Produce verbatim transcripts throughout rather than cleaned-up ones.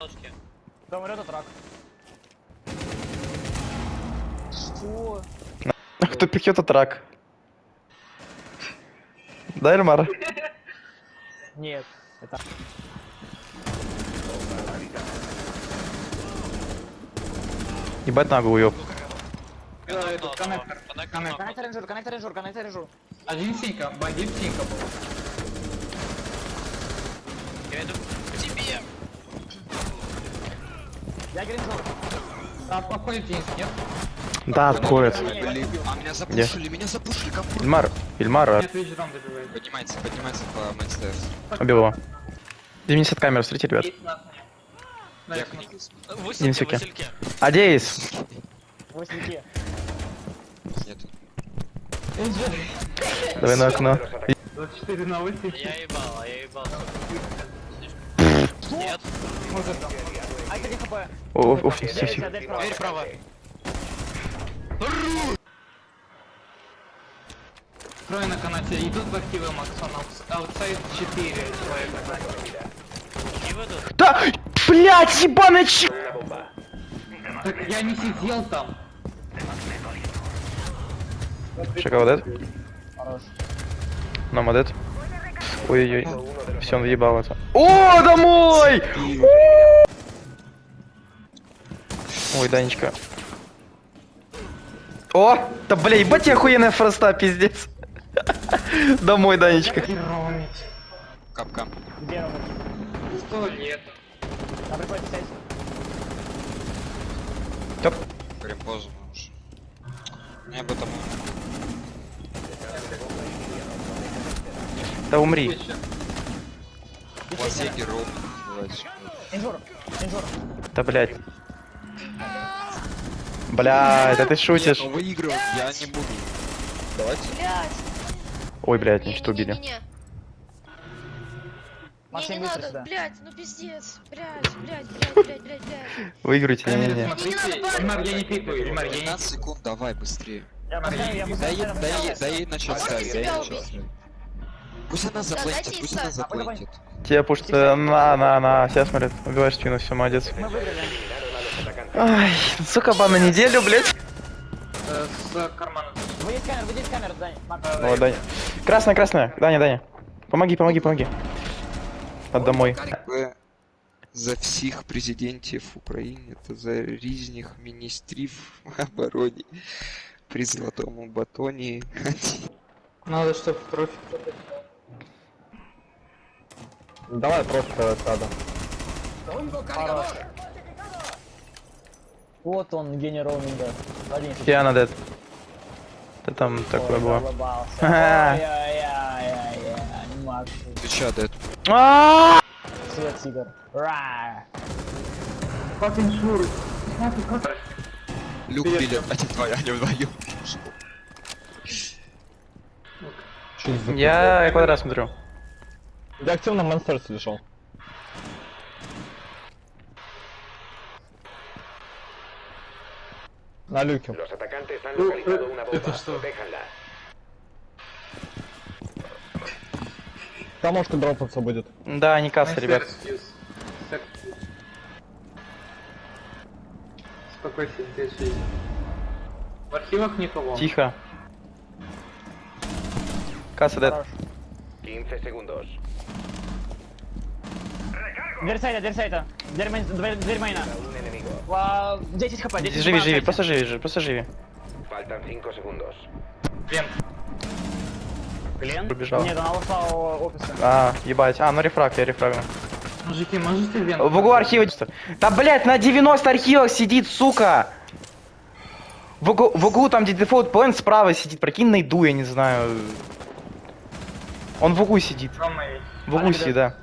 Там умрет от рак. Что? Кто пихет от рак? Да, Эльмар? Нет, это... Ебать ногу уёб. Коннектор, инжур, коннектор, инжур, коннектор, инжур. Один синька, бандит синька был. Я иду к тебе. Я гринжур. Там подходит Денис, нет? Да, отходит. Блин, а меня запушили, меня запушили, как Ильмар, Ильмар, а, Нет, видишь, там добивает. Поднимается, поднимается по мейнстейрс. убил его. девятьдесят камер, встретите, ребят. Есть нас, нет. Я Дайте книгу. Васильки, Васильки, Васильки. Васильки. Адеис. Восьмики. Нет. Давай на окно. двадцать четыре на восемь. Я ебал, а я ебал. Нет. Может там. Ай, один хп. О, о, все, все, Дверь, все. дверь право. Дверь право. Трое на канате. Идут в активы Максон. Аутсайд четыре человека. И в этот. Да, блять, ебаный ч... Так я не сидел там. Шоколадет? Хорош. Номадет. Ой-ой-ой. Все, он въебал это. О, домой! Ой, Данечка. О, да бля, ебать я охуенная фроста, пиздец. Домой, Данечка. Ромить. Капка. Где он? Сто лет. На приходит сеть. Топ. Прям поздно уже. Не об этом. Да умри. У вас есть герой. Называется. Инжур, инжур. Да блять. Бля, это ты шутишь. Ну, выигрывать я не буду. Давайте. Блять. Ой, блять, ничто убили. Не, Максим, не быстро надо, сюда. блять, ну пиздец. Блять, блять, блять, блять, блять, блять. Выиграйте, не-не-не. Смотрите, Ильмар, я не пикаю, Ильмар, я не... пятнадцать секунд, давай быстрее. Я поставлю, я Дай поставлю. ей, дай ей, дай ей начать ставить, дай ей себя начать убить. ставить. Пусть она заплентит, дайте пусть ей она ставь. заплентит. Тебе пушит, на, на, на, сейчас смотрит, убиваешь спину, все, молодец. Мы выиграли. Ай, сука, бан на неделю, блять. Э, С кармана. Выйди с камер, выйди с камер, Дань. Макс. О, Даня. Красная, красная, Даня, Даня. Помоги, помоги, помоги. От домой. Дякую за всіх президентів України та за різних міністрів в обороні при золотому батоні. Надо, чтобы трофи. Давай просто сада. Хорош. Вот он, гений роуминга. Один. Фиана дед. Ты там такое было. Ага. Ай-яй-яй-яй-яй. Не могу. Ти чо, дед? А! Свет, тигр. Ра. Как иншур? Люк біля, а ті твоя, не вдвоєм. Я квадрат смотрю. Я активно монстр лежал. На люке. Los atacantes han Uh, localizado uh, una это bomba. что? Protéjanla. Там может и дропаться будет. Да, не касса, ребят. Спокойся, здесь есть. В архивах никого. Тихо. Касса дед. Хорош. quince segundos. Дверь сайта, дверь сайта. Дверь мейн, дверь, дверь мейна. Un enemigo. Ва- десять хп, десять Живи, хп живи, на просто сайте. живи, живи, просто живи. Faltan cinco segundos. Вен. Глен? Убежал. Нет, она ушла у офиса. А, ебать. А, ну рефраг, я рефрагну. Мужики, можете вен? В углу архива. Да, блять, на девяноста архивах сидит, сука! В углу, в углу там, где дефолт план, справа сидит. Прикинь, найду, я не знаю. Он в углу сидит. В углу сидит, да.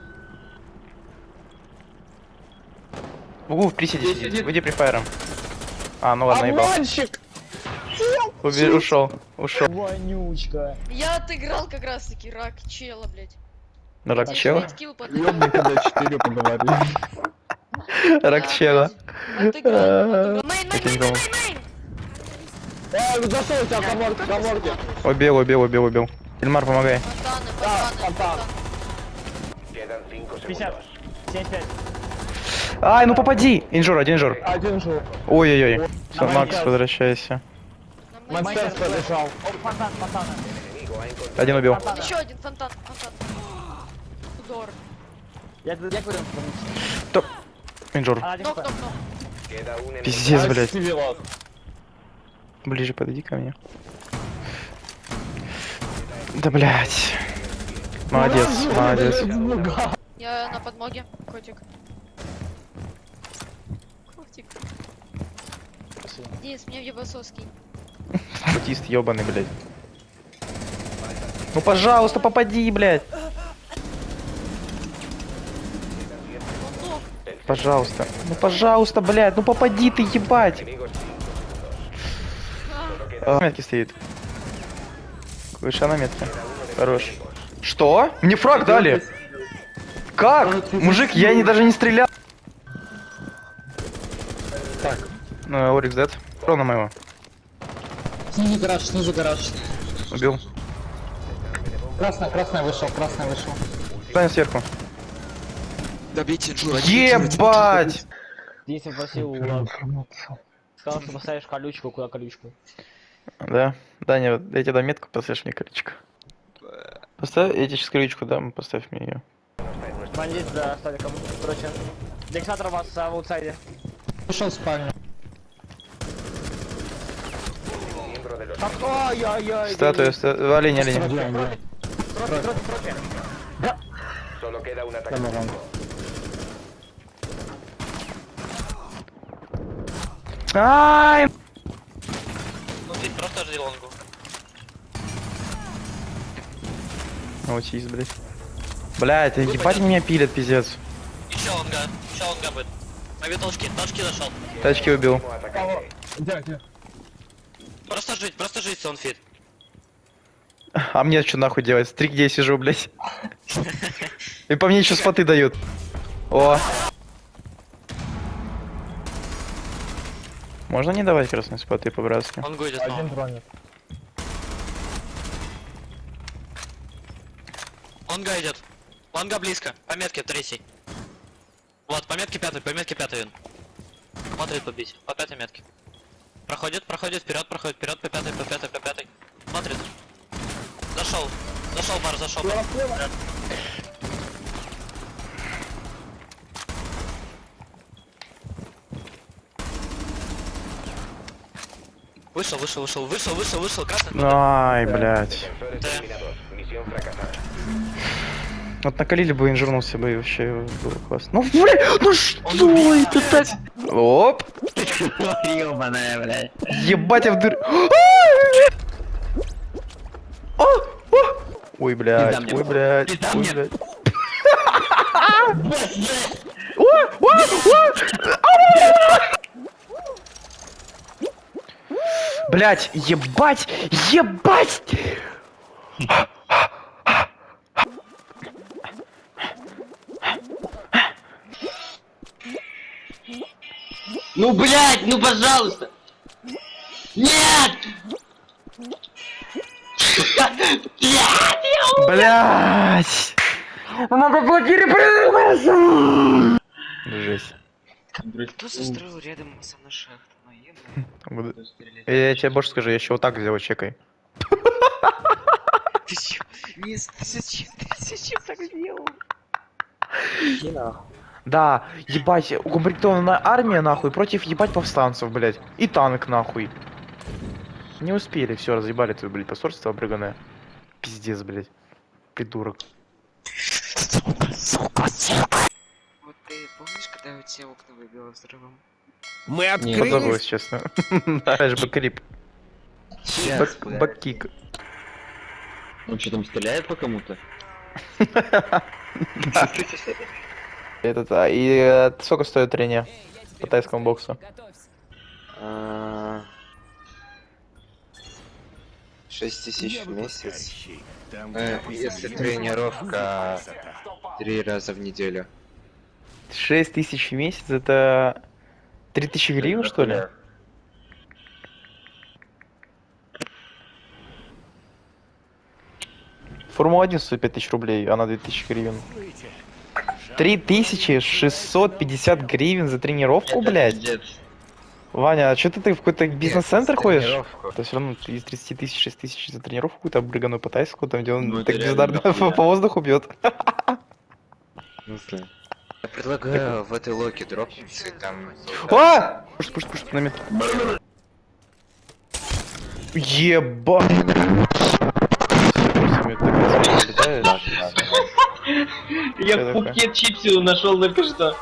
В углу в приседе Здесь сидит. сидит. Выйди префайром. А, ну ладно, ебал. Уби- ушел, ушел. Вонючка. Я отыграл как раз таки рак чела, блядь. Рак Тебе чела? пять килл под- Ёбника до четыре поговорили. Рак Да, чела. блядь. Отыграл, отыграл. Мейн, Я мейн, не мейн, думал. мейн, мейн! Э, зашел у тебя коморки, коморки. Убил, убил, убил, убил. Ильмар, помогай. Фонтаны, Да, фонтаны, фонтан. фонтаны. Quedan cinco пятьдесят. segundos. семьдесят пять. Ай, ну попади! Инжур, один инжур. Один жил. Ой-ой-ой. Все, Макс, возвращайся. На мейн. Мастер побежал. О, фонтан, фонтан. Один убил. Еще один фонтан, фонтан. Удор. Я, я говорю, Топ. Инжур. а, один Нок, фонтан. нок, нок. Queda un enemigo. Пиздец, блядь. Сивилот. Ближе подойди ко мне. Да, блядь. Молодец, молодец. Я на подмоге. Котик. Котик. Денис, мне в ебасовский. Аутист ёбаный, блядь. Ну, пожалуйста, попади, блядь. Он ног. Пожалуйста. Ну, пожалуйста, блядь. Ну, попади ты, ебать. Enemigos. А, на метке стоит. Выше на метке. Хорош. Что? Мне фраг дали. Как? Мужик, я не, даже не стрелял. Так. Ну, Орикс дед. Рона моего. Снизу гараж, снизу гараж. Убил. Красный, красный вышел, красный вышел. Станет сверху. Добейте инжур. один инжур, один Ебать! Денис попросил, э, сказал, что поставишь колючку, куда колючку. Да. Даня, вот я тебе дам метку, поставишь мне колечко. Поставь, я тебе сейчас колечку дам, поставь мне ее. Бандит за столиком. Короче, Дексатор у вас а, в аутсайде. Вышел в спальню. Miembro de los Так, ой-ой-ой. Статуя, статуя. Олень, олень. Строим, да. Тропи, тропи, тропи. Solo queda un ataque. Там, там. Ай! Ну ты просто жди лонгу. Аутист, блядь. Блядь, ебать меня пилят, пиздец. Еще лонга, еще лонга будет. Мои толчки, толчки зашел. Тачки убил. Último atacante. Где, где? Просто жить, просто жить, он фит. А мне что нахуй делать? Стрик, где я сижу, блядь. И по мне еще споты дают. О. Можно не давать красные споты по-братски? Он гуйдет Один снова. дронит. Лонга идет. Лонга близко. По метке третий. Вот, по метке пятый, по метке пятый он. Смотрит побить. По пятой метке. Проходит, проходит, вперед, проходит, вперед, по пятой, по пятой, по пятой. Смотрит. Зашел. Зашел бар, зашел бар. Вышел, вышел, вышел, вышел, вышел, вышел, красный. Ай, блядь. Defensores Да. eliminados. Misión fracasada. Вот накалили бы, инжурнулся бы, и вообще было классно. Ну, блядь, ну что это так? Оп. Ёбаная, блядь. Ебать, я в дыр... А, а. Ой, блядь, ой, блядь, ой, блядь. О, о, о. Блядь, ебать, ебать! Ну, блядь, ну, пожалуйста! Нет! Блядь! Надо было перепрыгнуть! Жесть. Кто застроил рядом со мной шахту? Буду- Я тебе больше скажу, я еще вот так сделал, чекай. Ты чё? Нет, ты зачем? Ты зачем так сделал? Да, ебать, укомплектованная армия, нахуй, против ебать повстанцев, блядь. И танк, нахуй. Не успели, все, разъебали твое, блядь, посольство обрыганное. Пиздец, блядь. Придурок. Вот ты помнишь, когда у тебя окна выбило взрывом? Мы Подобалось, честно. Да, это же бэкрип. Бэк- Бэккик. Он что там стреляет по кому-то? Этот, а, и э, сколько стоит трение по тайскому боксу? шесть тысяч в месяц. Э, Если тренировка три раза в неделю. шесть тысяч в месяц, это три тысячи гривен, что ли? Формула один стоит пять тысяч рублей, а на две тысячи гривен. три тысячи шестьсот пятьдесят гривен за тренировку, блядь. Ваня, а что ты, ты в какой-то бизнес-центр ходишь? То все равно из тридцати тысяч шесть тысяч за тренировку какую-то обрыганную потайскую, там где он Ну, так это бездарно реально по, по воздуху бьет. Я предлагаю в этой локе дропнуться и там... А! Пуш, пуш, пуш, на метр. Еба! Я в пупке чипсину нашел только что.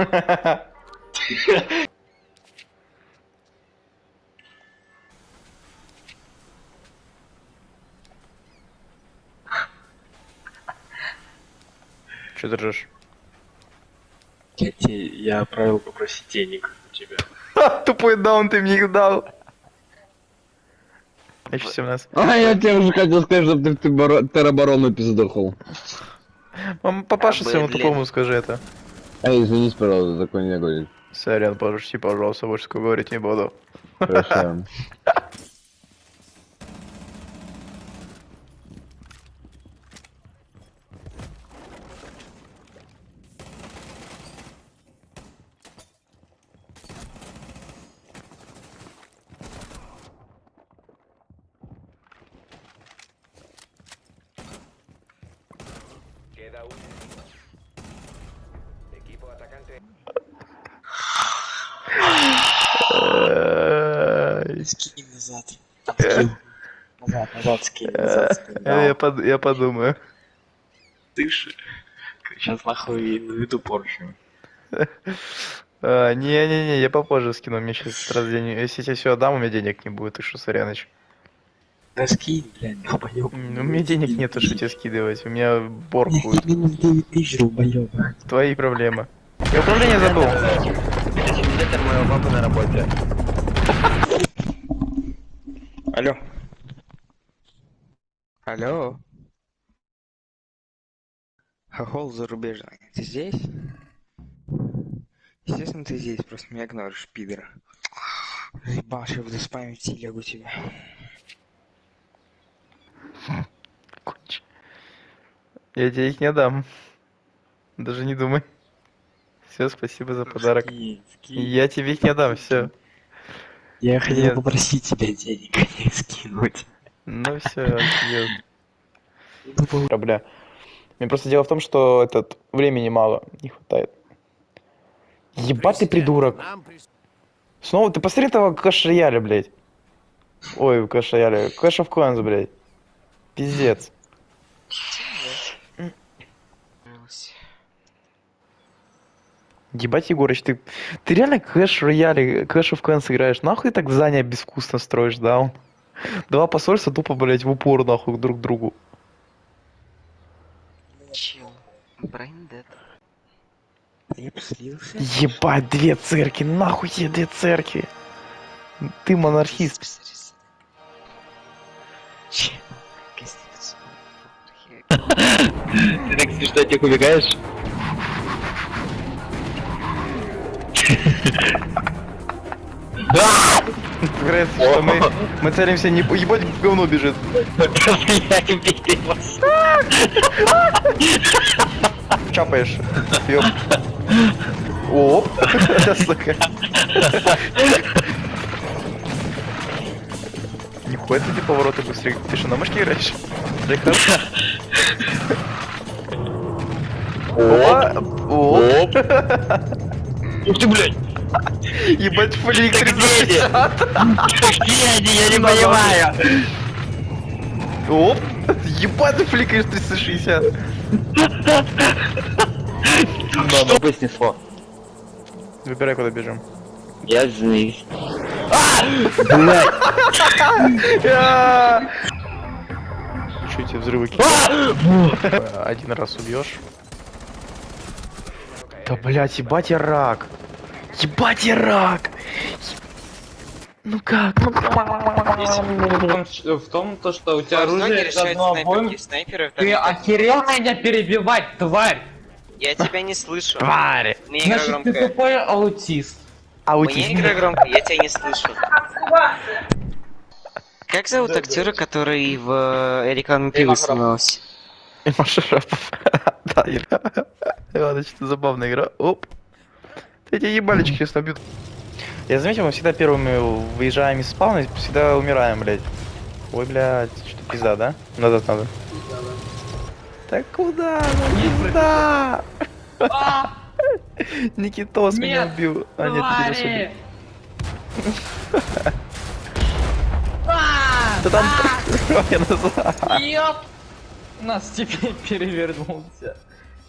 Че держишь? Я, тебе, я отправил попросить денег у тебя. Тупой даун, ты мне их дал. Еще семнадцать. А, я тебе уже хотел сказать, чтобы ты, ты боро... тероборону пиздохал. Мам, папаша А, своему блин. тупому скажи это. Эй, извинись, пожалуйста, такое не говорит. Сорян, пожалуйста, пожалуйста, больше такое говорить не буду. Хорошо. Queda un equipo atacante. Скинь назад. Скинь. Назад, назад, скинь, назад, скинь. Я, я, под- я подумаю. Тыши. Сейчас нахуй наведу порчу. А, Не-не-не, я попозже скину, мне сейчас раз денег. Если я тебе все отдам, у меня денег не будет, ты что, Соряныч? Да скинь, блядь, долбоёб. Ну, у меня денег нету, что тебе скидывать, у меня бор будет. Минус девять тысяч, долбоёб. Твои проблемы. Я управление забыл. Это моего папы на работе. Алло. Алло. Хохол зарубежный. Ты здесь? Естественно, ты здесь, просто меня игноришь, пидора. Заебал, сейчас буду спамить и лягу тебя. Конч. Я тебе их не дам. Даже не думай. Все, спасибо за подарок. Скинь, скинь. Я тебе их не дам, все. Я хотел Нет. попросить тебя денег, а не скинуть. Ну все, бля. Мне просто дело в том, что этот времени мало, не хватает. Ебать ты придурок. Снова ты посмотри этого Clash Royale, блядь. Ой, Clash Royale. Clash of Clans, блядь. Пиздец. Ебать, Егорыч, ты, ты реально Clash Royale, Clash of Clans играешь? Нахуй так здание безвкусно строишь, да? Два посольства тупо, блядь, в упор, нахуй, друг к другу. Чил. Брейндед. Я послился. Ебать, две церкви, нахуй тебе две церкви. Ты монархист. Чил. Ты так смешно от них убегаешь? Говорят, что мы, мы целимся не... Ебать, в говно бежит. Чапаешь. Ёп. Оп. Сука. Нихуя ты повороты быстрее. Ты что, на мышке играешь? Прекрасно. Оп. Оп. Ух ты, блядь! Ебать, флик триста шестьдесят. Я не понимаю! Оп. Ебать, ты фликаешь триста шестьдесят. Что бы снесло? Выбирай, куда бежим. Я здесь. Чё эти взрывы кидают? Один раз убьешь. Да блять, ебать я рак. Ебать я рак. Ну как? Ну как? В том, то, что у тебя Ноги оружие решают одно обоим. снайперки, снайперы. Ты охерел меня перебивать, тварь! Я тебя не слышу. Тварь. Мне игра Значит, ты громкая. тупой аутист. Мне игра громкая, я тебя не слышу. Как зовут актера, который в э, рекламном пиве снимался? Маша Шарапов. Да, игра. Ладно, что-то забавная игра. Оп. Эти ебалички сейчас набьют. Я заметил, мы всегда первыми выезжаем из спавна и всегда умираем, блядь. Ой, блядь, что пизда, да? Назад надо. Так куда? Ну, куда? Никитос меня убил. А нет, ты Ты там... Я назад. Ёп! Нас теперь перевернулся.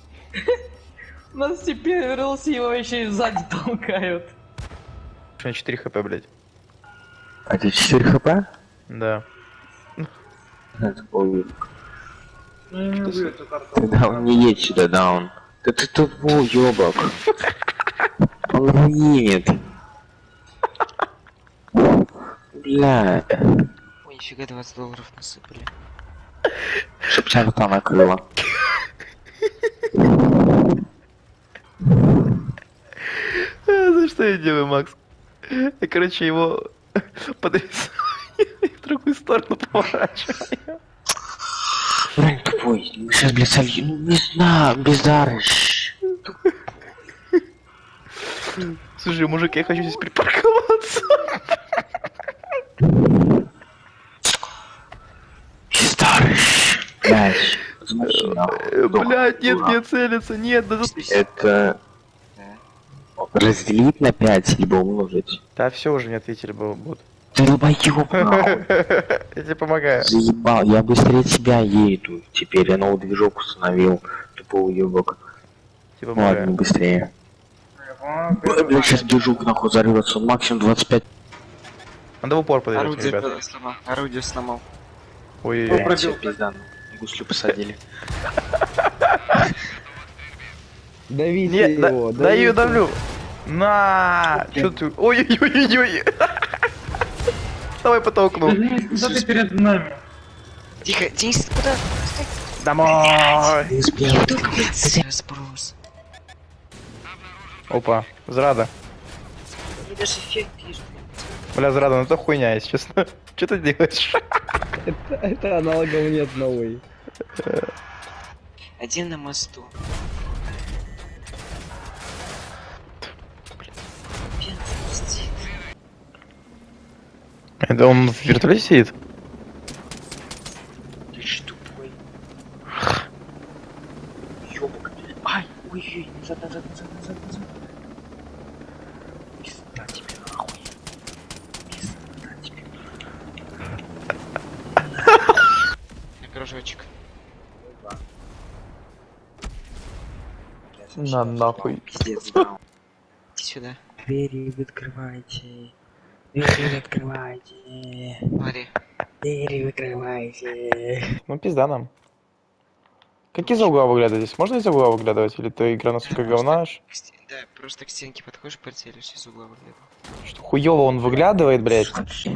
Нас теперь перевернулся, его еще и сзади толкают. У меня четыре хп, блядь. А ты четыре хп? Да. Это полвек. Ты даун, не едь сюда, даун. Да ты тупой, ёбок. Он руинит. Бля. Ой, нифига, двадцать долларов насыпали. Чтоб тебя рта накрыло. За что я делаю, Макс? Я, короче, его подрезаю и в другую сторону поворачиваю. Блин, тупой. Мы сейчас, блядь, сольем. Ну, не знаю, бездарыш. Слушай, мужик, я хочу здесь припарковаться. Бездарыш. Блядь. Замолчи, нахуй. Блядь, нет, не целится, нет, да тут... Это... Разделить на пять, либо умножить. Да все уже не ответили бы, вот. Ты долбоёб, нахуй. Я тебе помогаю. Заебал, я быстрее тебя еду. Теперь я новый движок установил. Тупой уебок. Тебе Ладно, помогаю. быстрее. Бля, сейчас движок нахуй зарываться. Он максимум двадцать пять. Надо в упор подойти, Орудие ребят. сломал. Орудие сломал. Ой-ой-ой. Блядь, всё, пизда. Гуслю посадили. Давите Нет, да, его, да ее давлю. На, чё ты? Ой-ой-ой-ой. Давай потолкну. Куда ты перед нами? Тихо, Денис, куда? Домой. Не успел. Я только, блядь, спрос. Опа, зрада. Даже эффект вижу. Бля, зрада, ну это хуйня, если честно. Что ты делаешь? Это, это аналогов нет новый. Один на мосту. Это он в вертолете сидит? Ты ж тупой. Ёбок. Ай, ой-ой, назад, назад, назад, назад, назад. Пизда тебе нахуй. Пизда тебе. На кружочек. На нахуй. Пиздец, даун. Иди сюда. Двери открывайте. Двери открывайте. Смотри. Двери открывайте. Ну пизда нам. Как из-за угла выглядывать здесь? Можно из-за угла выглядывать? Или ты игра настолько говна? аж? К сте- Да, просто к стенке подходишь, прицелишь из угла выглядит. Что хуёво он выглядывает, блядь?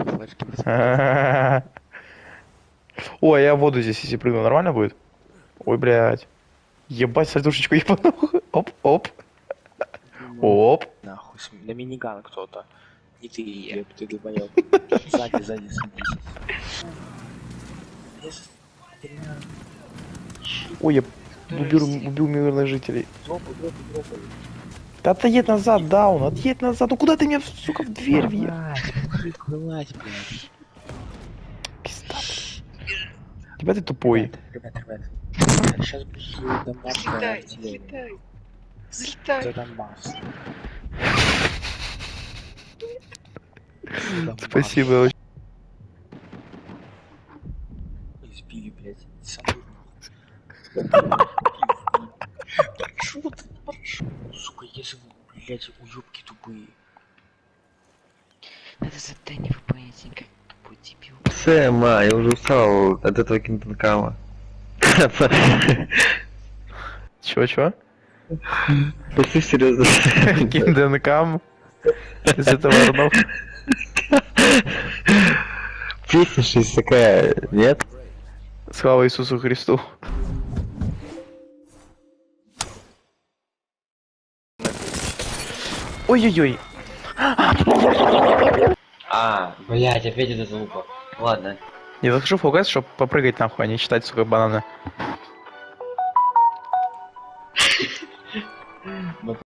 Ой, я в воду здесь, если прыгну, нормально будет? Ой, блядь. Ебать, сальдушечку ебану. Оп, оп. Оп. Нахуй, см- на миниган кто-то. Не ты, еб, ты долбоёб. Сзади, сзади, садись. Ой, я убил, убил мирных жителей. Да отъедь назад, даун, отъедь назад. Ну куда ты меня, сука, в дверь въехал? Вылазь, блядь. Пизда. Тебя ты тупой. Ребят, ребят. Сейчас будет домашняя артиллерия. Залетай. За Донбасс. Спасибо очень. Избили, блядь. Санур, нахуй. Парашют, парашют. Сука, если вы, блядь, уёбки тупые. Надо задание выполнить, как тупой дебил. Сэм, а, я уже устал от этого кинтонкама. Чего-чего? Пошли серьезно. Кинденкам. Из этого Арнов. Песня же есть такая, нет? Слава Иисусу Христу. Ой-ой-ой. А, блять, опять это звук. Ладно. Я захожу в фокус, чтобы попрыгать нахуй, а не читать, сука, бананы.